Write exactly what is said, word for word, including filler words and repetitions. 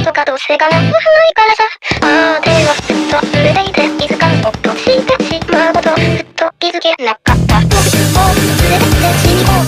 とかどうせがなんもないからさ。あー手はずっと濡れていて気づかん落としてしまうことずっと気づけなかった。もうもう連れてって死にこう。